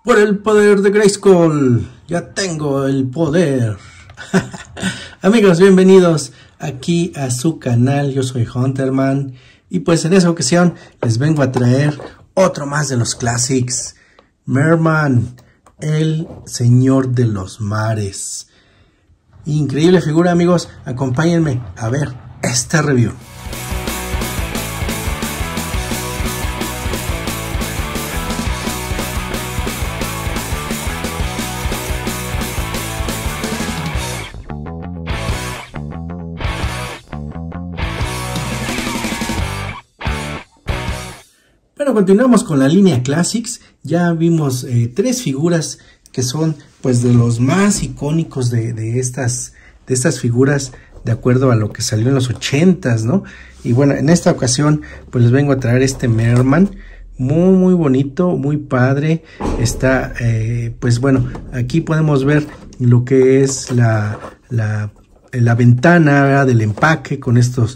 Por el poder de Grayskull, ya tengo el poder. Amigos, bienvenidos aquí a su canal. Yo soy Hunterman y pues en esa ocasión les vengo a traer otro más de los classics. Merman, el señor de los mares. Increíble figura, amigos. Acompáñenme a ver esta review. Bueno, continuamos con la línea Classics. Ya vimos tres figuras que son pues de los más icónicos de estas figuras, de acuerdo a lo que salió en los 80s, ¿no? Y bueno, en esta ocasión pues les vengo a traer este Merman, muy bonito, muy padre. Está pues bueno, aquí podemos ver lo que es la ventana, ¿verdad?, del empaque con estos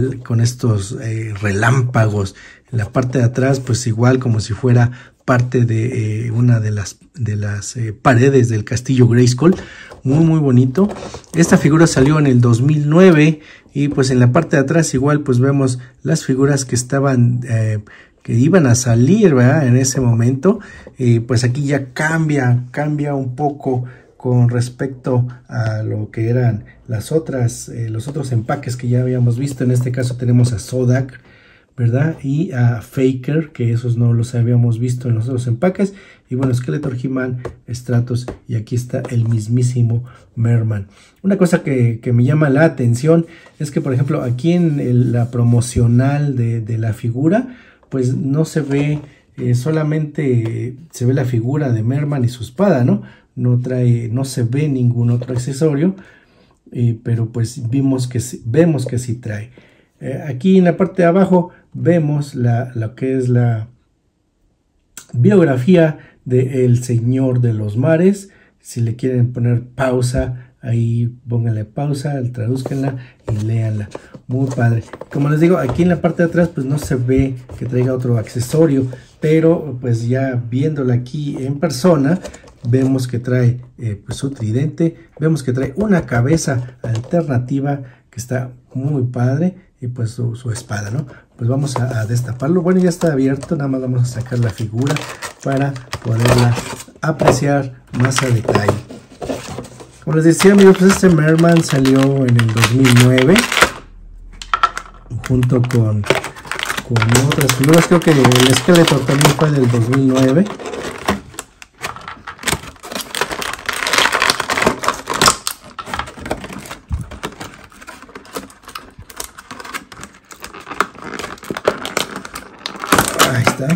relámpagos. En la parte de atrás pues igual como si fuera parte de una de las paredes del castillo Grayskull. Muy bonito. Esta figura salió en el 2009 y pues en la parte de atrás igual pues vemos las figuras que estaban que iban a salir, ¿verdad?, en ese momento. Pues aquí ya cambia un poco con respecto a lo que eran los otros empaques que ya habíamos visto. En este caso tenemos a Zodak, ¿verdad?, y a Faker, que esos no los habíamos visto en los otros empaques. Y bueno, Skeletor, He-Man, Stratos, y aquí está el mismísimo Merman. Una cosa que me llama la atención es que, por ejemplo, aquí en la promocional de la figura, pues no se ve, solamente se ve la figura de Merman y su espada, ¿no? No se ve ningún otro accesorio, pero pues vemos que sí trae. Aquí en la parte de abajo vemos lo que es la biografía del señor de los mares. Si le quieren poner pausa, ahí pónganle pausa, tradúzcanla y léanla. Muy padre. Como les digo, aquí en la parte de atrás pues no se ve que traiga otro accesorio, pero pues ya viéndola aquí en persona vemos que trae pues su tridente, vemos que trae una cabeza alternativa que está muy padre, y pues su espada, ¿no? Pues vamos a destaparlo. Bueno, ya está abierto, nada más vamos a sacar la figura para poderla apreciar más a detalle. Como les decía, amigos, pues este Merman salió en el 2009 junto con otras figuras. Creo que el Skeletor también fue del 2009. Ahí está.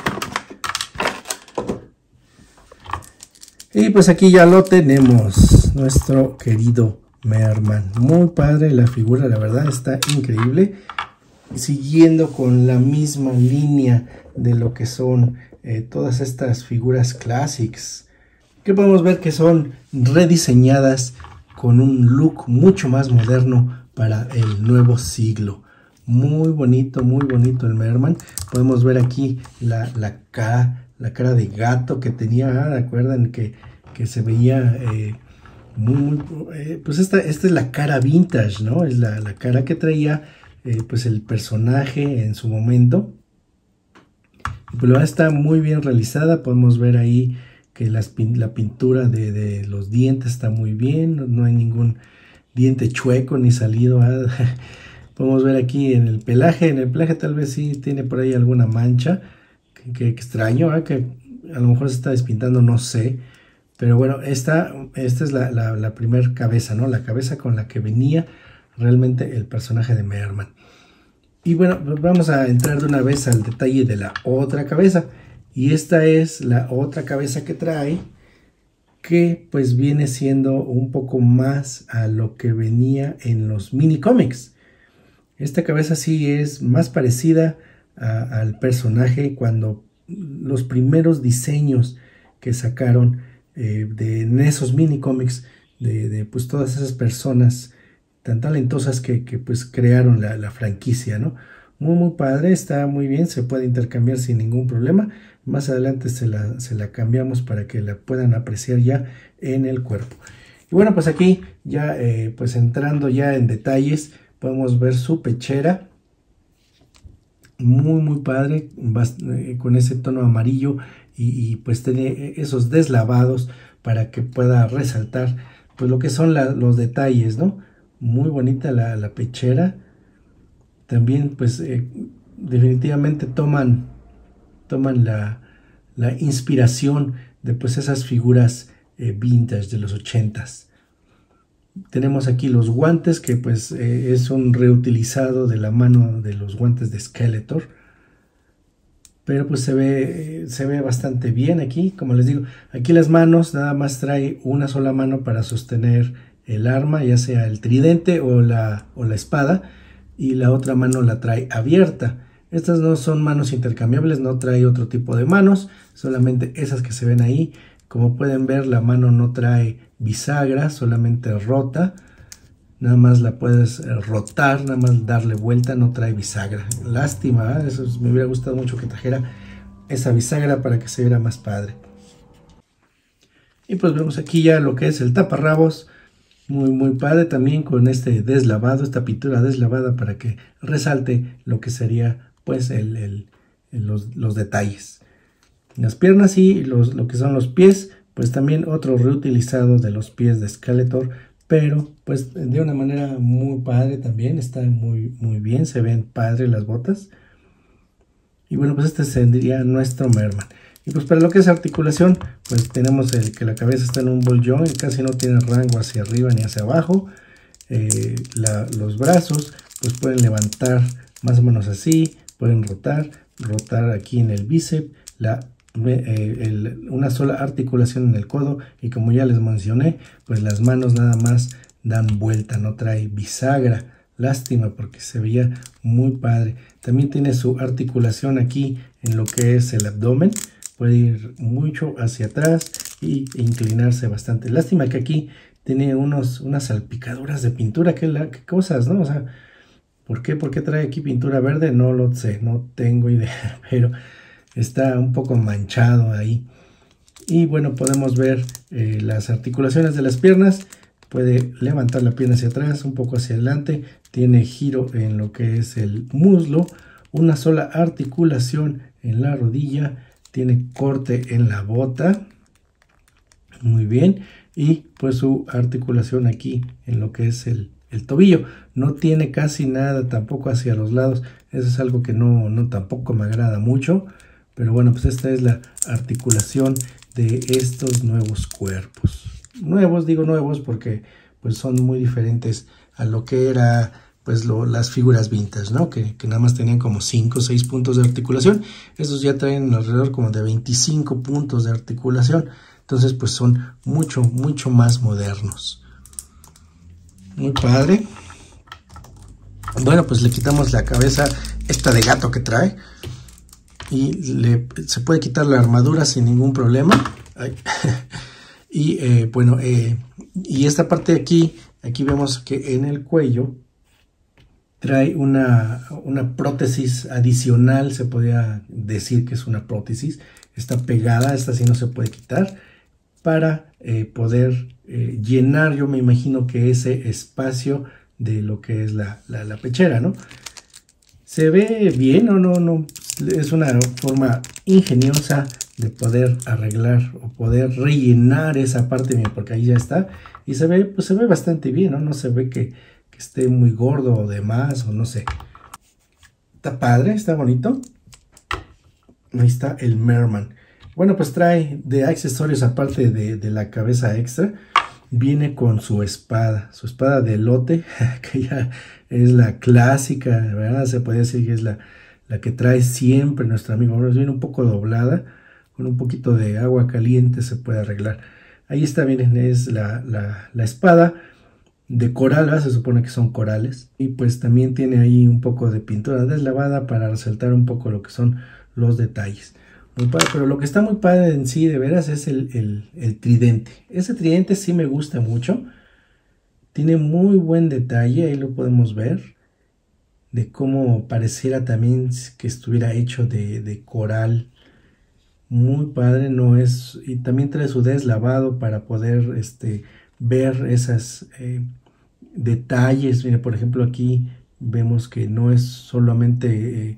Y pues aquí ya lo tenemos, nuestro querido Merman. Muy padre la figura, la verdad está increíble. Siguiendo con la misma línea de lo que son todas estas figuras classics, que podemos ver que son rediseñadas con un look mucho más moderno para el nuevo siglo. Muy bonito el Merman. Podemos ver aquí la cara de gato que tenía. ¿Recuerdan que se veía pues esta es la cara vintage, ¿no? Es la cara que traía pues el personaje en su momento. Pues está muy bien realizada. Podemos ver ahí que la pintura de los dientes está muy bien. No hay ningún diente chueco ni salido. Podemos ver aquí en el pelaje tal vez sí tiene por ahí alguna mancha, que extraño, que a lo mejor se está despintando, no sé. Pero bueno, esta es la primer cabeza, ¿no? La cabeza con la que venía realmente el personaje de Merman. Y bueno, vamos a entrar de una vez al detalle de la otra cabeza. Y esta es la otra cabeza que trae, que pues viene siendo un poco más a lo que venía en los mini cómics. Esta cabeza sí es más parecida al personaje cuando los primeros diseños que sacaron en esos mini cómics de pues todas esas personas tan talentosas que pues crearon la franquicia, ¿no? muy padre, está muy bien, se puede intercambiar sin ningún problema. Más adelante se la cambiamos para que la puedan apreciar ya en el cuerpo. Y bueno, pues aquí ya pues entrando ya en detalles, podemos ver su pechera. Muy padre, con ese tono amarillo y pues tiene esos deslavados para que pueda resaltar pues lo que son los detalles, ¿no? Muy bonita la pechera. También pues definitivamente toman la inspiración de pues esas figuras vintage de los 80s. Tenemos aquí los guantes que pues es un reutilizado de la mano de los guantes de Skeletor, pero pues se ve bastante bien aquí. Como les digo, aquí las manos nada más trae una sola mano para sostener el arma, ya sea el tridente o la espada, y la otra mano la trae abierta. Estas no son manos intercambiables, no trae otro tipo de manos, solamente esas que se ven ahí. Como pueden ver, la mano no trae bisagra, solamente rota. Nada más la puedes rotar, nada más darle vuelta, no trae bisagra. Lástima, ¿eh? Eso me hubiera gustado mucho que trajera esa bisagra para que se viera más padre. Y pues vemos aquí ya lo que es el taparrabos. Muy padre también con este deslavado, esta pintura deslavada para que resalte lo que sería pues los detalles. Las piernas y lo que son los pies, pues también otro reutilizado de los pies de Skeletor, pero pues de una manera muy padre también, está muy bien, se ven padre las botas. Y bueno, pues este sería nuestro Merman. Y pues para lo que es articulación, pues tenemos que la cabeza está en un ball joint y casi no tiene rango hacia arriba ni hacia abajo. Los brazos pues pueden levantar más o menos así, pueden rotar aquí en el bíceps, una sola articulación en el codo, y como ya les mencioné, pues las manos nada más dan vuelta, no trae bisagra. Lástima porque se veía muy padre. También tiene su articulación aquí en lo que es el abdomen. Puede ir mucho hacia atrás e inclinarse bastante. Lástima que aquí tiene unas salpicaduras de pintura. ¿Qué cosas, no? O sea, ¿por qué trae aquí pintura verde? No lo sé, no tengo idea, pero está un poco manchado ahí. Y bueno, podemos ver las articulaciones de las piernas. Puede levantar la pierna hacia atrás, un poco hacia adelante. Tiene giro en lo que es el muslo. Una sola articulación en la rodilla. Tiene corte en la bota. Muy bien. Y pues su articulación aquí en lo que es el tobillo. No tiene casi nada tampoco hacia los lados. Eso es algo que no tampoco me agrada mucho. Pero bueno, pues esta es la articulación de estos nuevos cuerpos. Digo nuevos porque pues son muy diferentes a lo que era pues las figuras vintage, ¿no? Que nada más tenían como 5 o 6 puntos de articulación. Estos ya traen alrededor como de 25 puntos de articulación. Entonces pues son mucho más modernos. Muy padre. Bueno, pues le quitamos la cabeza esta de gato que trae. Y se puede quitar la armadura sin ningún problema. Ay. Y bueno, y esta parte de aquí vemos que en el cuello trae una prótesis adicional. Se podría decir que es una prótesis. Está pegada, esta sí no se puede quitar, para poder llenar, yo me imagino que ese espacio de lo que es la pechera, ¿no? Se ve bien o no, es una forma ingeniosa de poder arreglar o poder rellenar esa parte, porque ahí ya está, y se ve bastante bien, ¿no? No se ve que esté muy gordo o de más, o no sé. Está padre, está bonito. Ahí está el Merman. Bueno, pues trae de accesorios, aparte de la cabeza extra, viene con su espada de elote, que ya es la clásica, ¿verdad? Se podría decir que es la que trae siempre nuestro amigo. Ahora viene un poco doblada, con un poquito de agua caliente se puede arreglar. Ahí está, miren, es la espada de coral, ¿verdad? Se supone que son corales. Y pues también tiene ahí un poco de pintura deslavada para resaltar un poco lo que son los detalles. Muy padre, pero lo que está muy padre en sí, de veras, es el tridente. Ese tridente sí me gusta mucho. Tiene muy buen detalle, ahí lo podemos ver. de cómo pareciera también que estuviera hecho de coral. Muy padre, no es, y también trae su deslavado para poder ver esas detalles. Mire, por ejemplo, aquí vemos que no es solamente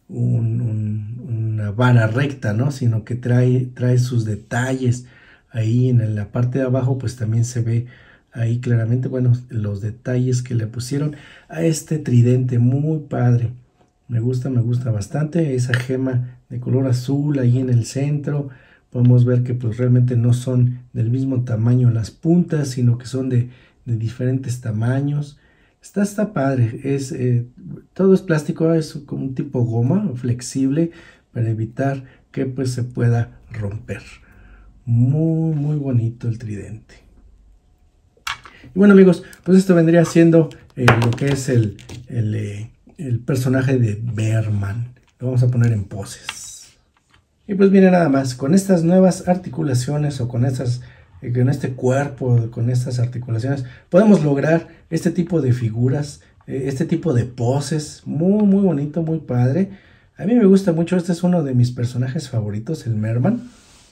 una vara recta, ¿no? Sino que trae sus detalles. Ahí en la parte de abajo pues también se ve ahí claramente, bueno, los detalles que le pusieron a este tridente. Muy padre, me gusta bastante esa gema de color azul ahí en el centro. Podemos ver que pues realmente no son del mismo tamaño las puntas, sino que son de diferentes tamaños. Está padre, todo es plástico, es como un tipo goma flexible para evitar que pues se pueda romper. Muy bonito el tridente. Y bueno amigos, pues esto vendría siendo lo que es el personaje de Bearman. Lo vamos a poner en poses. Y pues miren, nada más, con estas nuevas articulaciones o con este cuerpo, con estas articulaciones, podemos lograr este tipo de figuras, este tipo de poses, muy bonito, muy padre. A mí me gusta mucho, este es uno de mis personajes favoritos, el Merman.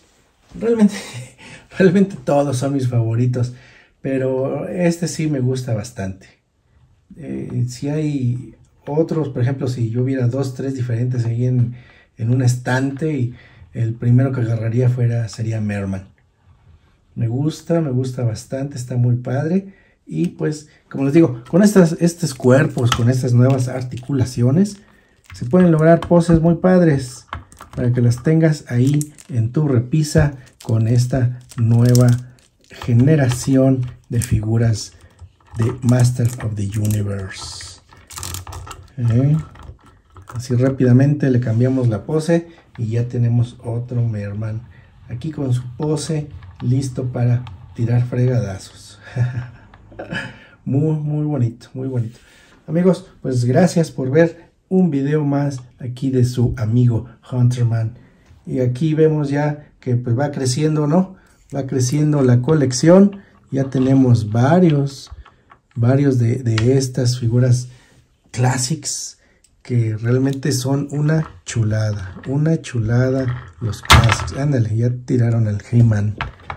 Realmente todos son mis favoritos, pero este sí me gusta bastante. Si hay otros, por ejemplo, si yo viera 2, 3 diferentes ahí en un estante, y el primero que agarraría sería Merman. Me gusta bastante, está muy padre. Y pues, como les digo, con estos cuerpos, con estas nuevas articulaciones, se pueden lograr poses muy padres para que las tengas ahí en tu repisa con esta nueva generación de figuras de Masters of the Universe. Así rápidamente le cambiamos la pose y ya tenemos otro Merman aquí con su pose listo para tirar fregadazos. Muy bonito, muy bonito. Amigos, pues gracias por ver un video más aquí de su amigo Hunterman. Y aquí vemos ya que pues va creciendo, ¿no? Va creciendo la colección. Ya tenemos varios de estas figuras Classics que realmente son una chulada los Classics. Ándale, ya tiraron el He-Man.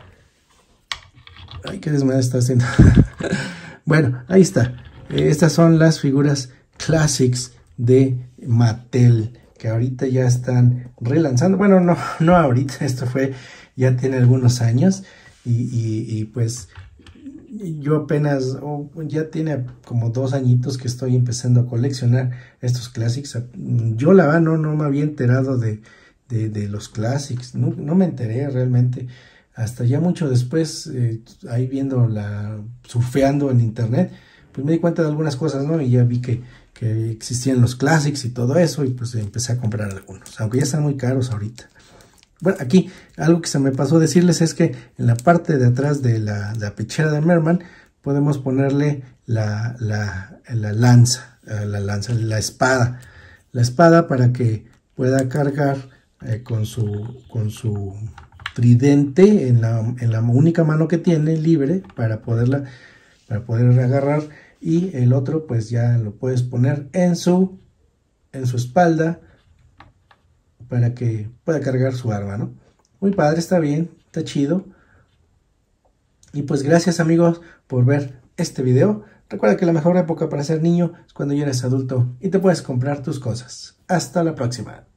Ay, qué desmadre está haciendo. Bueno, ahí está. Estas son las figuras Classics de Mattel, que ahorita ya están relanzando. Bueno, no ahorita, ya tiene algunos años. Y pues yo apenas, ya tiene como 2 añitos que estoy empezando a coleccionar estos Classics. Yo la verdad no me había enterado de los Classics, no me enteré realmente. Hasta ya mucho después, ahí surfeando en internet, pues me di cuenta de algunas cosas, ¿no? Y ya vi que existían los Classics y todo eso, y pues empecé a comprar algunos, aunque ya están muy caros ahorita. Bueno, aquí algo que se me pasó decirles es que en la parte de atrás de la pechera de Merman podemos ponerle la espada para que pueda cargar con su tridente en la única mano que tiene libre para poder agarrar, y el otro pues ya lo puedes poner en su espalda para que pueda cargar su arma, ¿no? Muy padre, está bien, está chido. Y pues gracias amigos por ver este video. Recuerda que la mejor época para ser niño es cuando ya eres adulto y te puedes comprar tus cosas. Hasta la próxima.